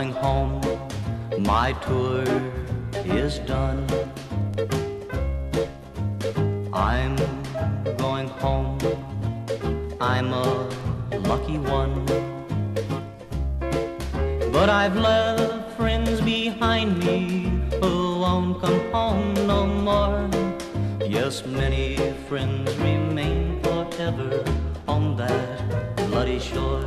going home, my tour is done. I'm going home, I'm a lucky one. But I've left friends behind me who won't come home no more. Yes, many friends remain forever on that bloody shore.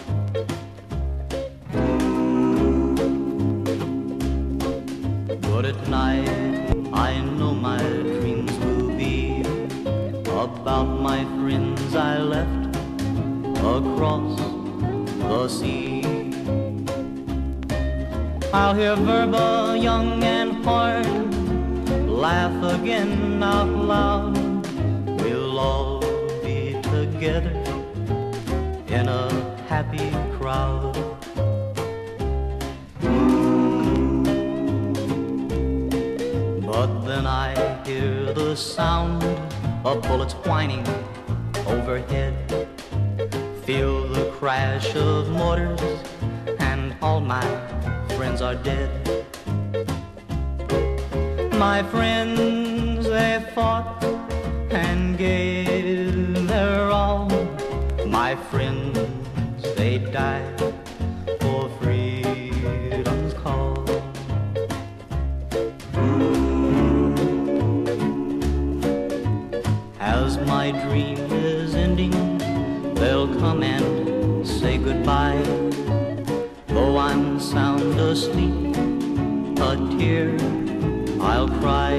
But at night I know my dreams will be about my friends I left across the sea. I'll hear Virba, young and horn, laugh again out loud. We'll all be together in a happy crowd. But then I hear the sound of bullets whining overhead, feel the crash of mortars, and all my friends are dead. My friends, they fought and gave their all. My friends, they died for freedom's call. As my dream is ending, they'll come and say goodbye. Though I'm sound asleep, a tear I'll cry.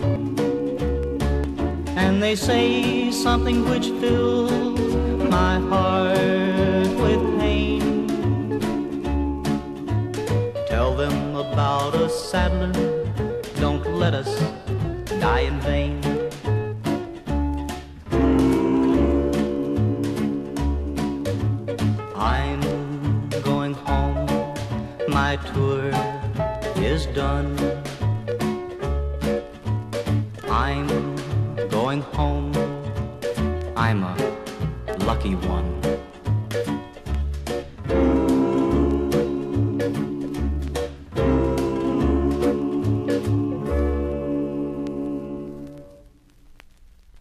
And they say something which fills my heart with pain. Tell them about a Sadler, don't let us die in vain. I'm going home, my tour is done. I'm going home, I'm a lucky one.